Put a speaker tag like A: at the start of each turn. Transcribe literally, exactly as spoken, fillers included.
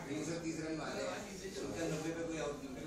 A: तीन सौ तीस रन मारे, उनका नब्बे पे कोई आउट नहीं